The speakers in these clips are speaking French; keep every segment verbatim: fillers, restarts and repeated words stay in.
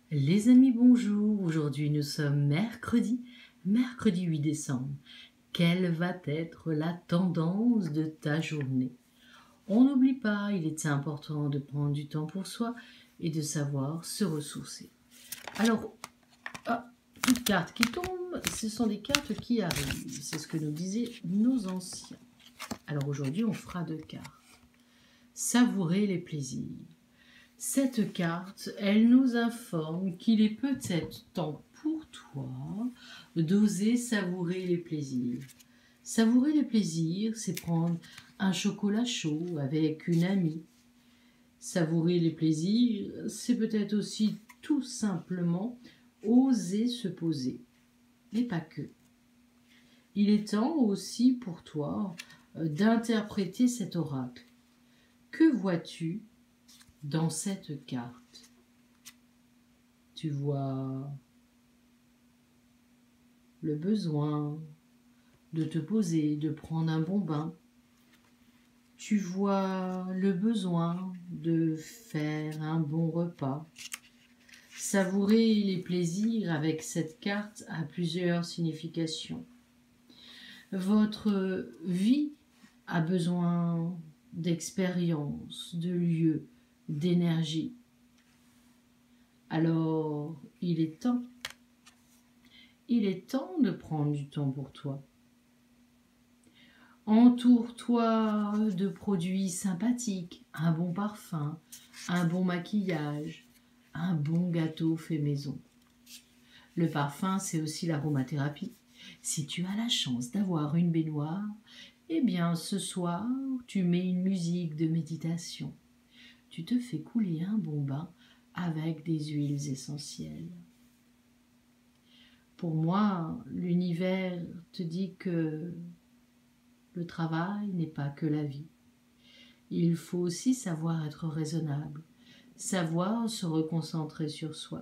Les amis, bonjour. Aujourd'hui, nous sommes mercredi, mercredi huit décembre. Quelle va être la tendance de ta journée? On n'oublie pas, il est important de prendre du temps pour soi et de savoir se ressourcer. Alors, ah, toutes cartes qui tombent, ce sont des cartes qui arrivent. C'est ce que nous disaient nos anciens. Alors aujourd'hui, on fera deux cartes. Savourer les plaisirs. Cette carte, elle nous informe qu'il est peut-être temps pour toi d'oser savourer les plaisirs. Savourer les plaisirs, c'est prendre un chocolat chaud avec une amie. Savourer les plaisirs, c'est peut-être aussi tout simplement oser se poser, mais pas que. Il est temps aussi pour toi d'interpréter cet oracle. Que vois-tu dans cette carte? Tu vois le besoin de te poser, de prendre un bon bain. Tu vois le besoin de faire un bon repas. Savourer les plaisirs avec cette carte a plusieurs significations. Votre vie a besoin d'expérience, de lieux, d'énergie. Alors, il est temps. Il est temps de prendre du temps pour toi. Entoure-toi de produits sympathiques, un bon parfum, un bon maquillage, un bon gâteau fait maison. Le parfum, c'est aussi l'aromathérapie. Si tu as la chance d'avoir une baignoire, eh bien, ce soir, tu mets une musique de méditation. Tu te fais couler un bon bain avec des huiles essentielles. Pour moi, l'univers te dit que le travail n'est pas que la vie. Il faut aussi savoir être raisonnable, savoir se reconcentrer sur soi.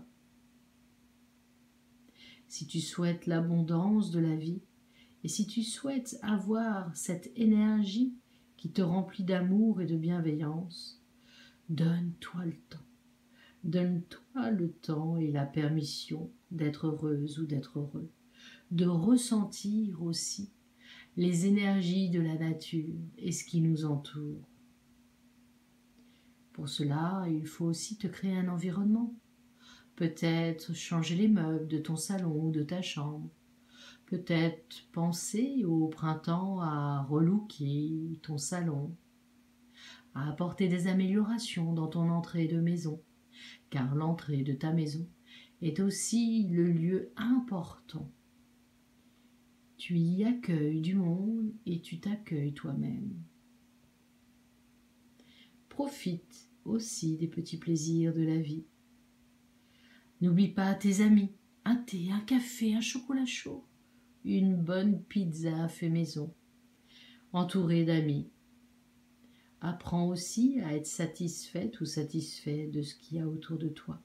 Si tu souhaites l'abondance de la vie, et si tu souhaites avoir cette énergie qui te remplit d'amour et de bienveillance, donne-toi le temps. Donne-toi le temps et la permission d'être heureuse ou d'être heureux, de ressentir aussi les énergies de la nature et ce qui nous entoure. Pour cela, il faut aussi te créer un environnement. Peut-être changer les meubles de ton salon ou de ta chambre. Peut-être penser au printemps à relooker ton salon, à apporter des améliorations dans ton entrée de maison, car l'entrée de ta maison est aussi le lieu important. Tu y accueilles du monde et tu t'accueilles toi-même. Profite aussi des petits plaisirs de la vie. N'oublie pas tes amis, un thé, un café, un chocolat chaud, une bonne pizza fait maison, entourée d'amis. Apprends aussi à être satisfaite ou satisfait de ce qu'il y a autour de toi.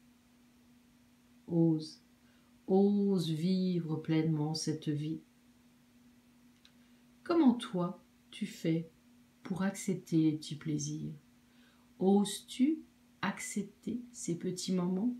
Ose, ose vivre pleinement cette vie. Comment toi, tu fais pour accepter les petits plaisirs? Oses-tu accepter ces petits moments?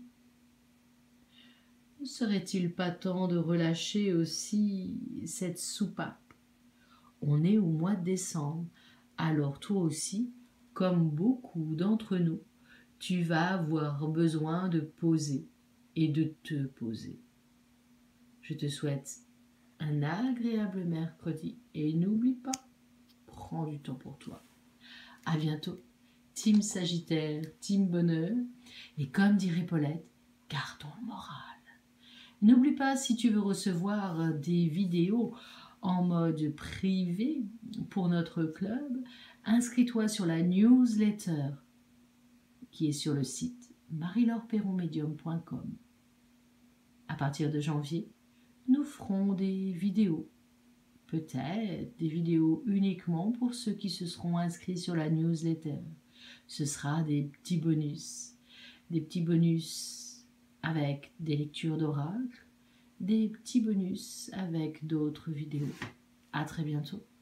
Ne serait-il pas temps de relâcher aussi cette soupape? On est au mois de décembre, alors toi aussi, comme beaucoup d'entre nous, tu vas avoir besoin de poser et de te poser. Je te souhaite un agréable mercredi et n'oublie pas, prends du temps pour toi. À bientôt, team Sagittaire, team Bonheur, et comme dirait Paulette, gardons le moral. N'oublie pas, si tu veux recevoir des vidéos en mode privé pour notre club, inscris-toi sur la newsletter qui est sur le site marie laure perron médium point com. À partir de janvier, nous ferons des vidéos, peut-être des vidéos uniquement pour ceux qui se seront inscrits sur la newsletter. Ce sera des petits bonus, des petits bonus avec des lectures d'oracle, des petits bonus avec d'autres vidéos. À très bientôt.